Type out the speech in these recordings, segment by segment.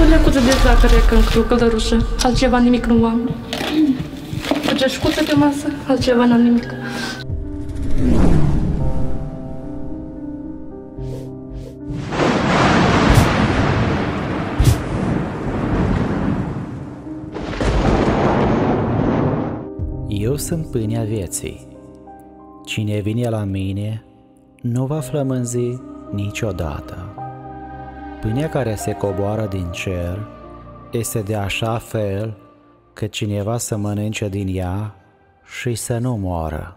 O lecuță de zahăr cu călărușă, altceva nimic nu am. O ceșcuță pe masă, altceva n-am nimic. Eu sunt pâinea vieții. Cine vine la mine nu va flămânzi niciodată. Pâinea care se coboară din cer este de așa fel că cineva să mănânce din ea și să nu moară.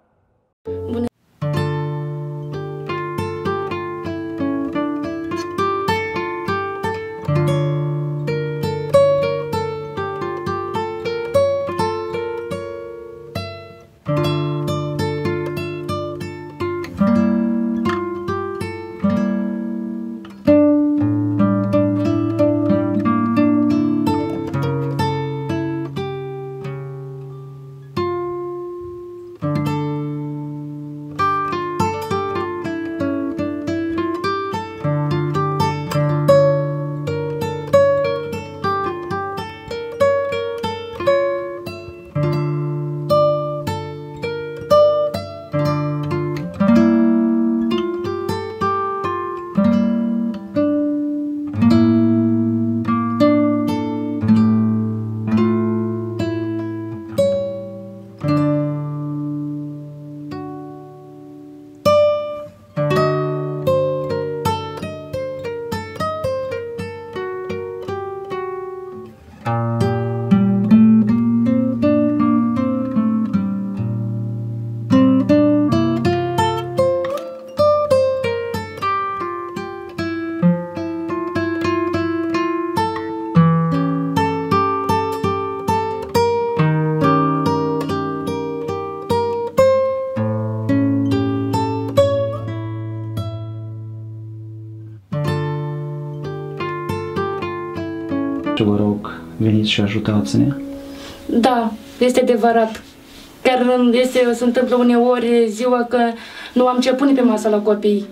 Vă rog, veniți și ajutați-ne. Da, este adevărat. Chiar se întâmplă uneori ziua că nu am ce pune pe masă la copii.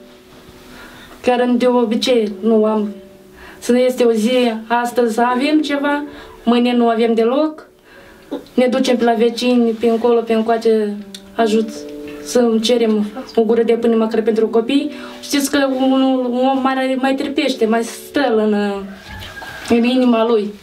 Chiar de obicei nu am. Să este o zi, astăzi avem ceva, mâine nu avem deloc. Ne ducem pe la vecini, pe încolo, pe încoace, ajut să cerem o gură de pâine măcar pentru copii. Știți că un om mai trăpește, mai stă în inima lui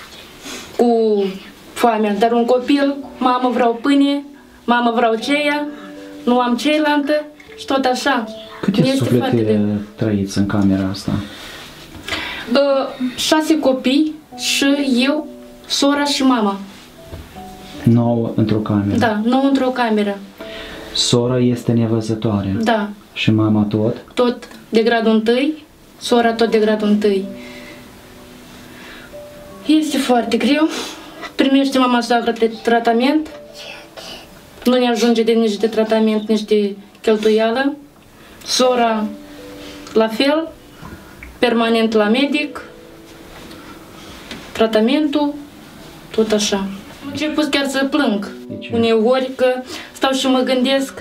cu foamea, dar un copil, mamă vreau pâine, mamă vreau ceea, nu am cealaltă și tot așa. Câte suflete trăiți în camera asta? 6 copii și eu, sora și mama. 9 într-o cameră? Da, 9 într-o cameră. Sora este nevăzătoare? Da. Și mama tot? Tot de gradul 1, sora tot de gradul 1. Este foarte greu. Primește mama soacră tratament. Nu ne ajunge de nici de tratament, nici de cheltuială. Sora la fel, permanent la medic. Tratamentul, tot așa. Am început chiar să plâng. Uneori că stau și mă gândesc,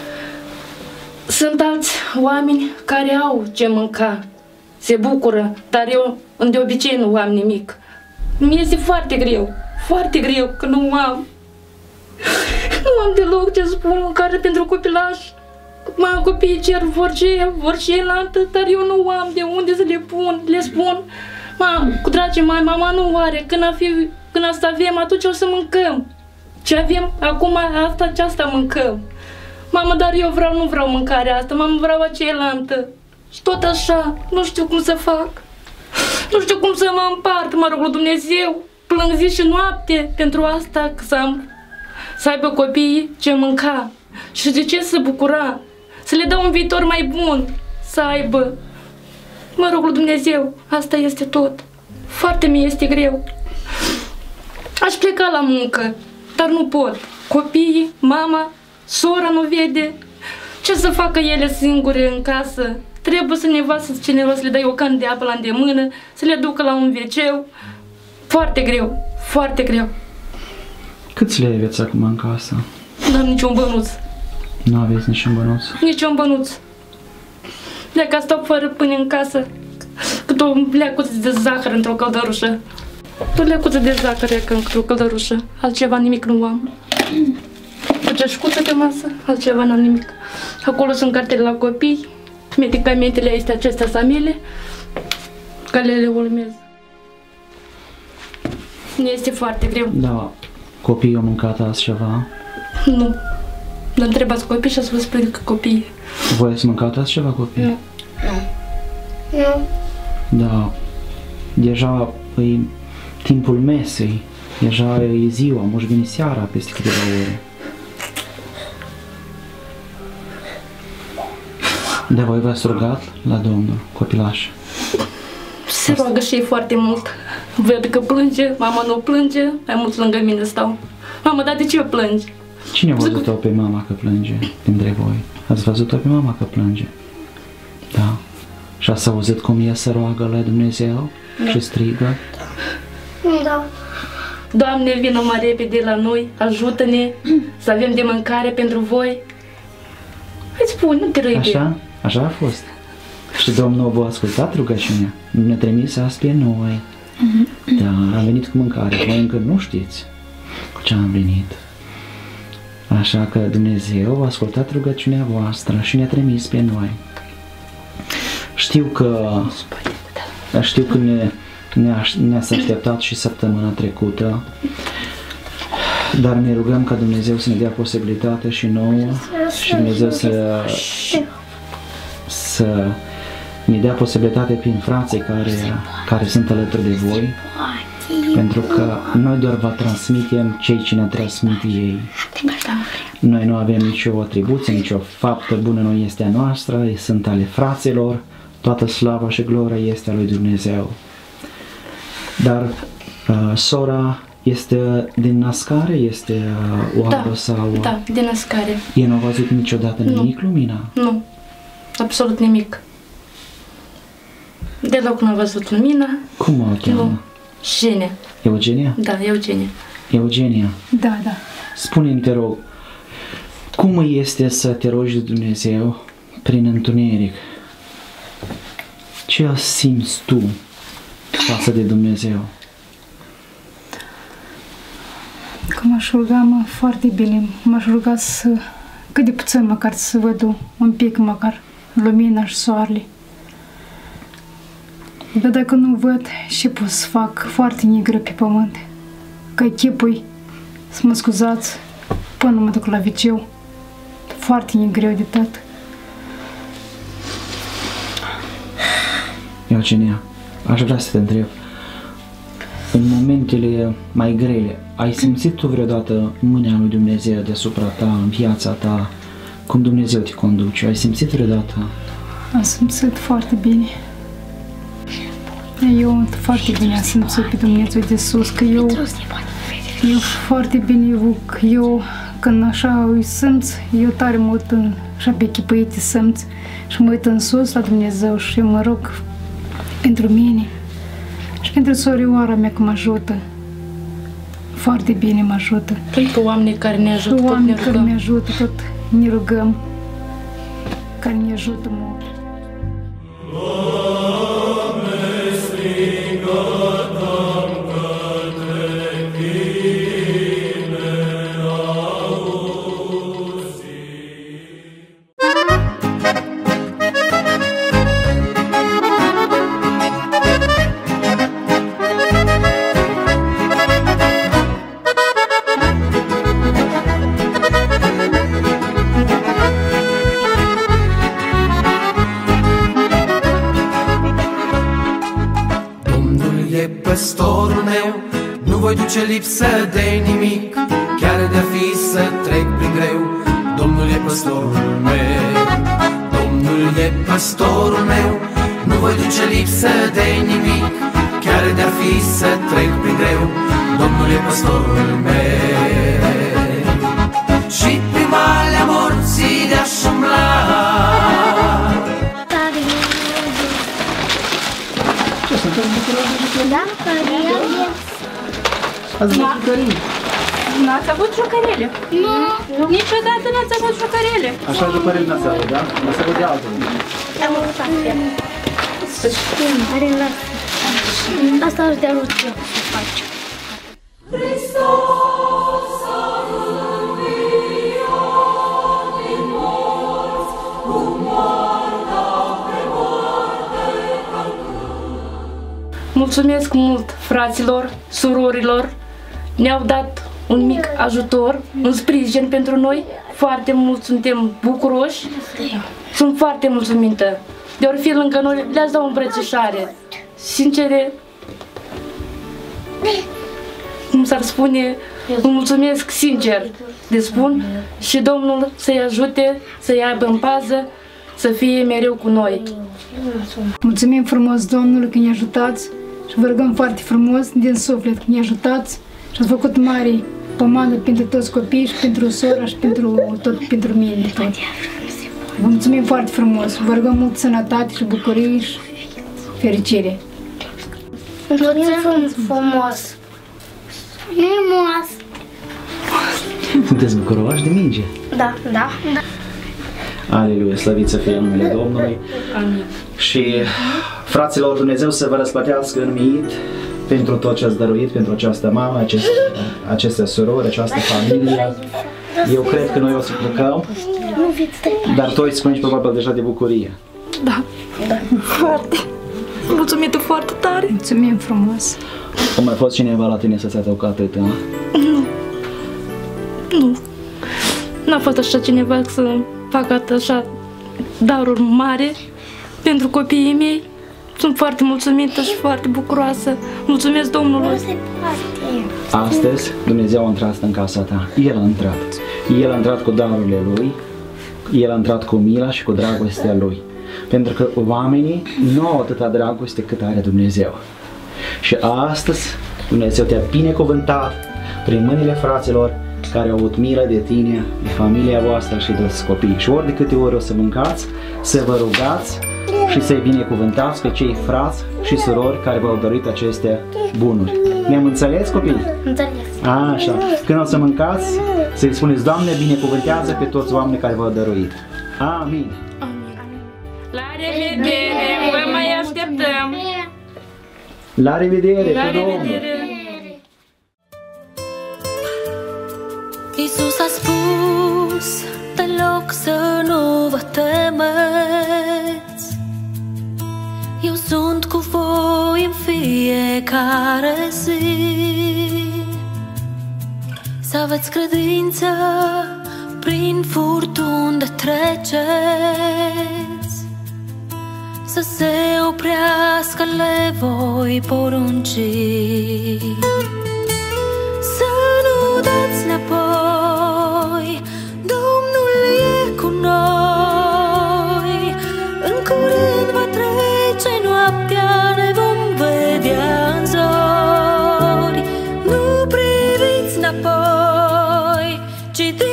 sunt alți oameni care au ce mânca, se bucură, dar eu de obicei nu am nimic. Mi este foarte greu că nu am. Nu am deloc ce spun, mâncare pentru copilaș. Copiii cer vor cealaltă, dar eu nu am de unde să le pun. Le spun, cu dragi mai, mama nu are, când asta avem, atunci o să mâncăm. Ce avem acum, aceasta mâncăm. Mamă, dar eu nu vreau mâncarea asta, mamă, vreau acealaltă. Și tot așa, nu știu cum să fac. Nu știu cum să mă împart, mă rog lui Dumnezeu, plâng zi și noapte pentru asta, să aibă copiii ce mânca și de ce să bucura, să le dau un viitor mai bun, să aibă. Mă rog lui Dumnezeu, asta este tot. Foarte mi este greu. Aș pleca la muncă, dar nu pot. Copiii, mama, sora nu vede. Ce să facă ele singure în casă? Trebuie să nevastă cineva să le dai o cană de apă la îndemână, să le ducă la un WC. Foarte greu, foarte greu. Câți lei aveți acum în casă? Nu am niciun bănuț. Nu aveți niciun bănuț? Niciun bănuț. Dacă stau fără pâine în casă, cât Tot o leacuță de zahăr într-o căldărușă. Tot leacuță de zahăr într-o căldărușă. Altceva nimic nu am. O ceșcuță pe masă, altceva n-am nimic. Acolo sunt cartele la copii, medicamentele acestea sunt mele, care le urmez. Ne este foarte greu. Da, copiii au mâncat azi ceva? Nu. Dar întrebați copii și să vă spun că copiii. Voi ați mâncat azi ceva, copii? Nu. Nu. Da. Deja e timpul mesei. Deja e ziua, moș veni seara peste câteva ore. De voi v-ați rugat la Domnul, copilași? Se roagă și ei foarte mult. Văd că plânge, mama nu plânge, mai mulți lângă mine stau. Mama, dar de ce plângi? Cine a văzut-o pe mama că plânge dintre voi? Ați văzut-o pe mama că plânge? Da. Și ați auzit cum ea se roagă la Dumnezeu și strigă? Da. Doamne, vină mai repede la noi, ajută-ne să avem de mâncare pentru voi. Îți spun, nu te râi. Așa? Așa a fost. Și Domnul v-a ascultat rugăciunea. Ne-a trimis azi pe noi. Da, am venit cu mâncare. Voi încă nu știți cu ce am venit. Așa că Dumnezeu a ascultat rugăciunea voastră și ne-a trimis pe noi. Știu că ne-ați așteptat și săptămâna trecută, dar ne rugăm ca Dumnezeu să ne dea posibilitate și nouă și Dumnezeu să ne dea posibilitate prin frații care sunt alături de voi, pentru că noi doar vă transmitem cei ce ne transmit ei. Noi nu avem nicio atribuție, nicio faptă bună nu este a noastră, sunt ale fraților, toată slava și gloria este a lui Dumnezeu. Dar sora este din născare, este oarbă sau... Da, din născare. Ei nu au văzut niciodată nimic, Lumina? Nu, absolut nimic. Deloc nu a văzut lumina. Cum o cheamă? Eugenia. Eugenia? Da, Eugenia. Eugenia. Da, da. Spune-mi, te rog, cum este să te rogi de Dumnezeu prin întuneric? Ce simți tu față de Dumnezeu? Că m-aș ruga foarte bine, m-aș ruga să, cât de puțin măcar să văd un pic măcar lumina și soarele. Dar dacă nu văd, și pot să fac foarte negră pe pământ. Că chipul, să mă scuzați, până mă duc la viceu, foarte negreu de tot. Eugenia, aș vrea să te întreb, în momentele mai grele, ai simțit tu vreodată mâna lui Dumnezeu deasupra ta, în viața ta, cum Dumnezeu te conduce? Ai simțit vreodată? Am simțit foarte bine. Eu foarte bine am simțit pe Dumnezeu de sus, că eu foarte bine, eu când așa îi simț, eu tare mult așa pe chipăite simț și mă uit în sus la Dumnezeu și mă rog pentru mine și pentru sorioara mea că mă ajută. Foarte bine mă ajută. Pentru oamenii care ne ajută, tot oamenii ne care rugăm. ne ajută, tot ne rugăm, care ne ajută mult. Păstorul meu, nu voi duce lipsă de nimic, chiar de-a fi să trec prin greu. Domnul e păstorul meu, Domnul e păstorul meu, nu voi duce lipsă de nimic, chiar de-a fi să trec prin greu. Domnul e păstorul meu. Și prin valea morții de-aș umbla, Da, cările. Ați văzut jucării? N-ați avut jucărele? Nu. Niciodată n-ați avut jucărele. Așa jucării n-ați avut, da? N-ați avut de altul. Am avut Are lasă. Asta îți de ajută să faci. Mulțumesc mult fraților, surorilor, ne-au dat un mic ajutor, un sprijin pentru noi. Foarte mult suntem bucuroși, sunt foarte mulțumită. De ori fi lângă noi, le-ați dat o îmbrățișare. Sincer, cum s-ar spune, îmi mulțumesc sincer de spun și Domnul să-i ajute, să-i aibă în pază, să fie mereu cu noi. Mulțumim frumos Domnului că ne ajutați și vă rugăm foarte frumos din suflet că ne ajutați și ați făcut mare pomană pentru toți copiii și pentru sora și pentru mine de tot. Vă mulțumim foarte frumos, vă rugăm mult sănătate și bucurie și fericire. Mulțumim frumos. Frumos. Sunteți bucuroși de minge? Da, da. Aleluia, slăvit să fie numele Domnului. Amin. Și fraților, Dumnezeu să vă răsplătească în mit pentru tot ce ați dăruit, pentru această mamă, aceste surori, această familie. Eu cred că noi o să plecăm, dar tu îi spui probabil deja de bucurie. Da, foarte. Mulțumită foarte tare. Mulțumim frumos. A mai fost cineva la tine să-ți aducă atâta? Nu. N-a fost așa cineva să facă așa daruri mari pentru copiii mei. Sunt foarte mulțumită și foarte bucuroasă. Mulțumesc Domnului. Astăzi Dumnezeu a intrat în casa ta. El a intrat. El a intrat cu darurile Lui. El a intrat cu mila și cu dragostea Lui. Pentru că oamenii nu au atâta dragoste cât are Dumnezeu. Și astăzi Dumnezeu te-a binecuvântat prin mâinile fraților care au avut milă de tine, de familia voastră și de toți copiii. Și ori de câte ori o să mâncați, să vă rugați și să-i binecuvântați pe cei frați și surori care v-au dorit aceste bunuri. Ne-am înțeles, copii? Înțeles. Așa. Când o să mâncați, să-i spuneți, Doamne, binecuvântează pe toți oamenii care v-au dăruit. Amin. La revedere! Vă mai așteptăm! La revedere! La cu Domnul! revedere! Iisus a spus, deloc să nu vă temeți. Eu sunt cu voi în fiecare zi. Să aveți credință prin furtuni de treceți. Să se oprească le voi porunci. Să nu dați înapoi, Domnul e cu noi. În curând va trece noaptea, ne vom vedea în zori. Nu priviți înapoi, ci